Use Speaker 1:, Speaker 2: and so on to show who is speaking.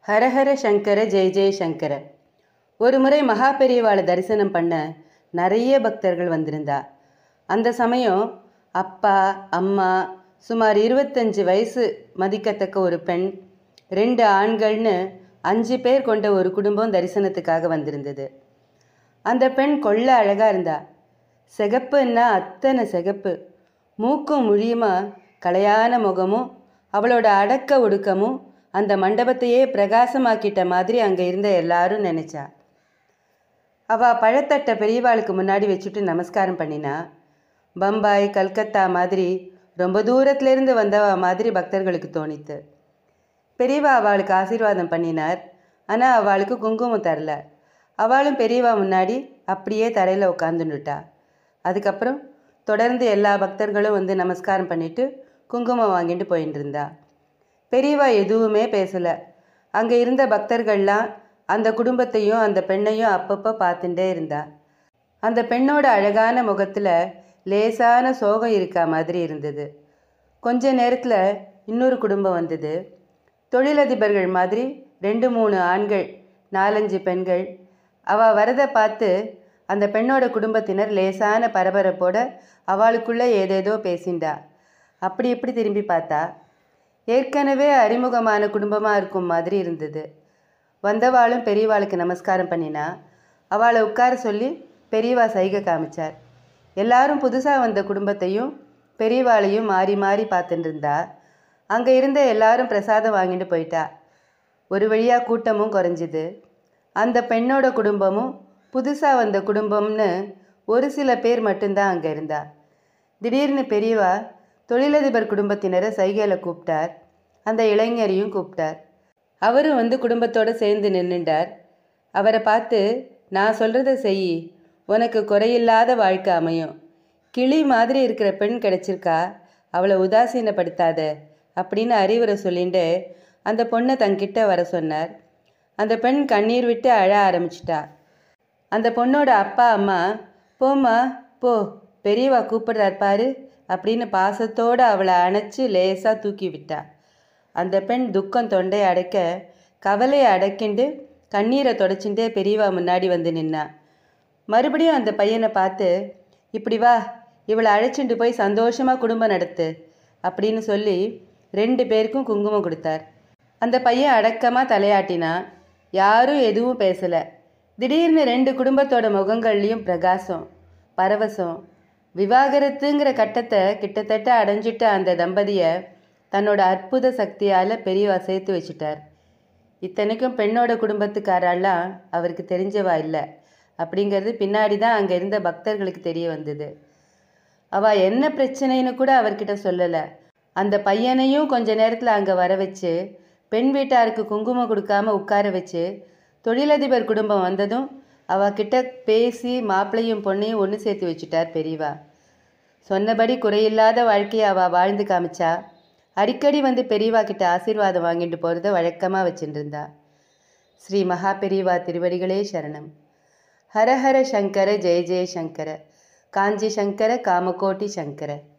Speaker 1: ஹரஹர சங்கர ஜெய ஜெய சங்கர. ஒரு முறை மகா பெரியவாளை தரிசனம் பண்ண நிறைய பக்தர்கள் வந்திருந்தா. அந்த சமயம் அப்பா அம்மா, சுமார் 25 வயசு மதிக்கத்தக்க ஒரு பெண், 2 ஆண்கள்னு 5 பேர் கொண்ட ஒரு குடும்பம் தரிசனத்துக்காக வந்திருந்தது. அந்த பெண் கொள்ள அழகாக இருந்தா. சிகப்புன்னா அத்தனை சிகப்பு, மூக்கும் முழியுமா கலையான முகமும் அவளோட அடக்க ஒடுக்கமும் அந்த மண்டபத்தையே பிரகாசமாக்கிட்ட மாதிரி அங்கே இருந்த எல்லாரும் நினச்சா. அவள் பழத்தட்டை பெரியவாளுக்கு முன்னாடி வச்சுட்டு நமஸ்காரம் பண்ணினா. பம்பாய் கல்கத்தா மாதிரி ரொம்ப தூரத்துலேருந்து வந்தவ மாதிரி பக்தர்களுக்கு தோணித்து. பெரியவா அவளுக்கு ஆசீர்வாதம் பண்ணினார். ஆனால் அவளுக்கு குங்குமம் தரல. அவளும் பெரியவா முன்னாடி அப்படியே தரையில் உட்காந்துட்டுட்டா. அதுக்கப்புறம் தொடர்ந்து எல்லா பக்தர்களும் வந்து நமஸ்காரம் பண்ணிவிட்டு குங்குமம் வாங்கிட்டு போயின்னு இருந்தா. பெரியவா எதுவுமே பேசலை. அங்கே இருந்த பக்தர்கள்லாம் அந்த குடும்பத்தையும் அந்த பெண்ணையும் அப்பப்போ பார்த்துட்டே இருந்தா. அந்த பெண்ணோட அழகான முகத்தில் லேசான சோகம் இருக்கா மாதிரி இருந்தது. கொஞ்ச நேரத்தில் இன்னொரு குடும்பம் வந்தது. தொழிலதிபர்கள் மாதிரி 2-3 ஆண்கள், 4-5 பெண்கள். அவள் வரதை பார்த்து அந்த பெண்ணோட குடும்பத்தினர் லேசான பரபரப்போட அவளுக்குள்ளே ஏதேதோ பேசிண்டா. அப்படி இப்படி திரும்பி பார்த்தா ஏற்கனவே அறிமுகமான குடும்பமாக இருக்கும் மாதிரி இருந்தது. வந்தவாளும் பெரியவாளுக்கு நமஸ்காரம் பண்ணினா. அவளை உட்கார சொல்லி பெரியவா சைகை காமிச்சார். எல்லாரும் புதுசாக வந்த குடும்பத்தையும் பெரியவாளையும் மாறி மாறி பார்த்துட்டு இருந்தா. அங்கே இருந்த எல்லாரும் பிரசாதம் வாங்கிட்டு போயிட்டா. ஒரு வழியாக கூட்டமும் குறைஞ்சிது. அந்த பெண்ணோட குடும்பமும் புதுசாக வந்த குடும்பம்னு ஒரு சில பேர் மட்டும்தான் அங்கே இருந்தா. திடீர்னு பெரியவா தொழிலதிபர் குடும்பத்தினரை சைகையில் கூப்பிட்டார். அந்த இளைஞரையும் கூப்பிட்டார். அவரும் வந்து குடும்பத்தோடு சேர்ந்து நின்றுண்டார். அவரை பார்த்து, நான் சொல்கிறத செய், உனக்கு குறையில்லாத வாழ்க்கை அமையும். கிளி மாதிரி இருக்கிற பெண் கிடைச்சிருக்கா, அவளை உதாசீனப்படுத்தாத அப்படின்னு அறிவுரை சொல்லிட்டு அந்த பொண்ணை தங்கிட்ட வர சொன்னார். அந்த பெண் கண்ணீர் விட்டு அழ ஆரம்பிச்சிட்டா. அந்த பொண்ணோட அப்பா அம்மா, போம்மா போ, பெரியவா கூப்பிடுறார் பாரு அப்படின்னு பாசத்தோடு அவளை அணைச்சி லேசாக தூக்கி விட்டா. அந்த பெண் துக்கம் தொண்டை அடைக்க கவலையை அடக்கிண்டு கண்ணீரை தொடச்சிண்டே பெரியவா முன்னாடி வந்து நின்னா. மறுபடியும் அந்த பையனை பார்த்து, இப்படி வா, இவளை அழைச்சிட்டு போய் சந்தோஷமாக குடும்பம் நடத்து அப்படின்னு சொல்லி 2 பேருக்கும் குங்குமம் கொடுத்தார். அந்த பையன் அடக்கமாக தலையாட்டினா. யாரும் எதுவும் பேசலை. திடீர்னு 2 குடும்பத்தோட முகங்கள்லேயும் பிரகாசம், பரவசம். விவாகரத்துங்கிற கட்டத்தை கிட்டத்தட்ட அடைஞ்சிட்ட அந்த தம்பதியை தன்னோட அற்புத சக்தியால் பெரியவா சேர்த்து வச்சுட்டார். இத்தனைக்கும் பெண்ணோட குடும்பத்துக்காரெல்லாம் அவருக்கு தெரிஞ்சவா இல்லை அப்படிங்கிறது பின்னாடி தான் அங்கே இருந்த பக்தர்களுக்கு தெரிய வந்தது. அவள் என்ன பிரச்சனைன்னு கூட அவர்கிட்ட சொல்லலை. அந்த பையனையும் கொஞ்ச நேரத்தில் அங்கே வர வச்சு பெண் வீட்டாருக்கு குங்குமம் கொடுக்காம உட்கார வச்சு தொழிலதிபர் குடும்பம் வந்ததும் அவகிட்ட பேசி மாப்பிள்ளையும் பொண்ணையும் ஒன்று சேர்த்து வச்சுட்டார் பெரியவா. சொன்னபடி குறையில்லாத வாழ்க்கையை அவள் வாழ்ந்து காமிச்சா. அடிக்கடி வந்து பெரியவா கிட்ட ஆசீர்வாதம் வாங்கிட்டு போகிறத வழக்கமாக வச்சுட்டு இருந்தா. ஸ்ரீ மகா பெரியவா திருவடிகளே சரணம். ஹரஹர சங்கர ஜெய ஜெய சங்கர. காஞ்சி சங்கர காமகோட்டி சங்கர.